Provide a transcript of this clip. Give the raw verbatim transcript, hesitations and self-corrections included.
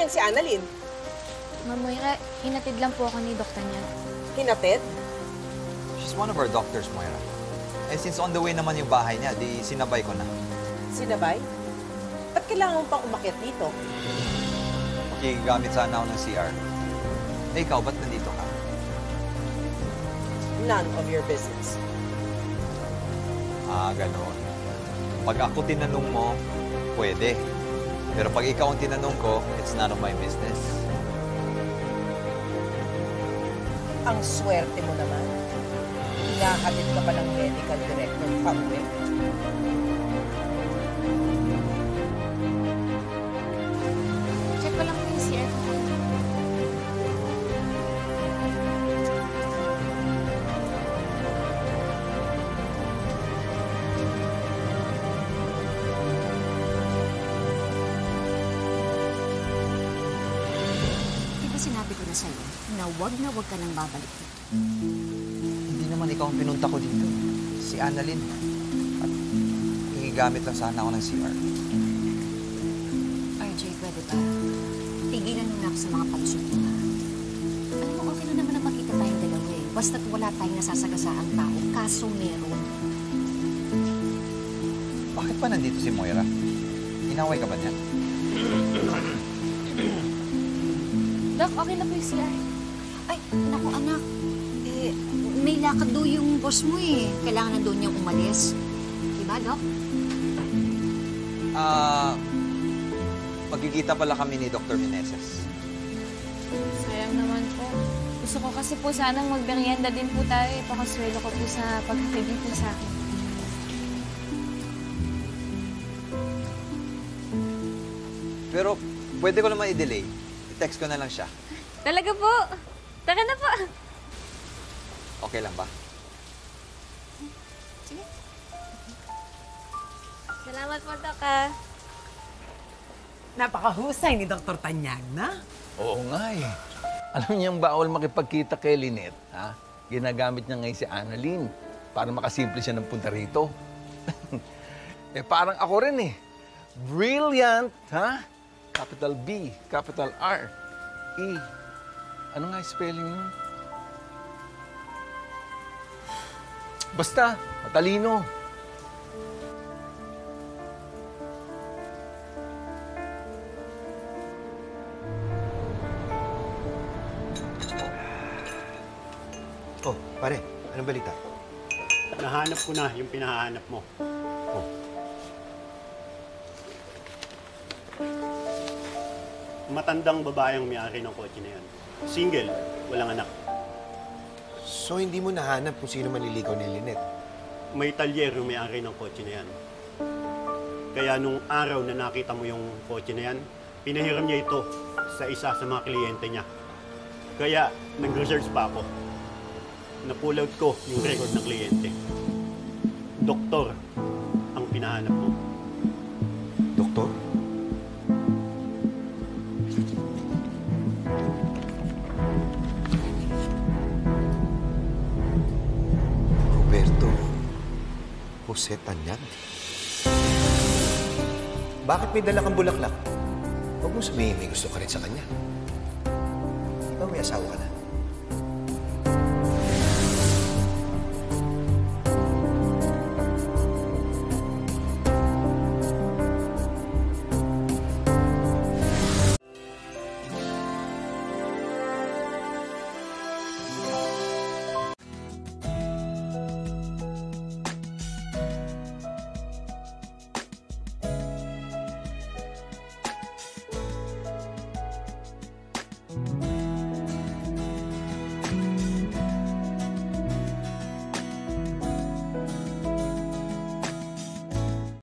si Annalyn? Ma'am Moira, hinatid lang po ako ni doktor niya. Hinatid? She's one of our doctors, Moira. Eh, since on the way naman yung bahay niya, di sinabay ko na. Sinabay? Ba't kailangan mo pang umakyat dito? Makikigamit sana ako ng C R. Eh, ikaw, ba't nandito ka? None of your business. Ah, gano'n. Pag ako tinanong mo, pwede. Pero pag ikaw ang tinanong ko, it's none of my business. Ang swerte mo naman. Hinahatid ka pa ng medical director pauwi. Check ko lang po yung C R ko. Sinabi ko na sa'yo na wag na wag ka nang babalik dito. Hindi naman ikaw ang pinunta ko dito. Si Annalyn. At hihigamit lang sana ako ng C R. R J, pwede ba? Tigilan mo na ako sa mga palusot mo, ha? Alam mo, okay na naman na makita tayong dalawa eh. Basta't wala tayong nasasagasaang tao, kaso meron. Bakit pa nandito si Moira? Inaway ka ba niya? Doc, okay na po yung C R. Ay, naku anak. Eh, may lakad daw yung boss mo eh. Kailangan na doon niyang umalis. Diba, Doc? Ah, uh, magkikita pala kami ni Doctor Meneses. Sayang naman po. Gusto ko kasi po sanang magmerienda din po tayo. Pakaswelo ko po sa pagkakibig po sa akin. Pero pwede ko naman i-delay. I-text ko na lang siya. Talaga po? Taka na po. Okay lang ba? Sige. Salamat po, Doc, ah. Napakahusay ni Doktor Tanyag, na? Oo nga eh. Alam niyang bawal makipagkita kay Lynette, ha? Ginagamit niya ngayon si Annalyn para makasimple siya ng punta rito. Eh, parang ako rin eh. Brilliant, ha? Capital B, capital R, E. Ano nga yung spelling nun? Basta, matalino. Oh, pare, anong balita? Nahanap ko na yung pinahanap mo. Oh. Matandang babaeng may-ari ng kotse na yan. Single, walang anak. So, hindi mo nahanap kung sino manliligaw ni Lynette? May talyer yung may-ari ng kotse na yan. Kaya nung araw na nakita mo yung kotse na yan, pinahiram niya ito sa isa sa mga kliyente niya. Kaya, nag-research pa ako. Napull out ko yung record ng kliyente. Doktor ang pinahanap mo. Doktor? Roberto Jose Tanyag? Bakit may dala kang bulaklak? Huwag mo sabihin may gusto ka rin sa kanya. Di ba may asawa ka na?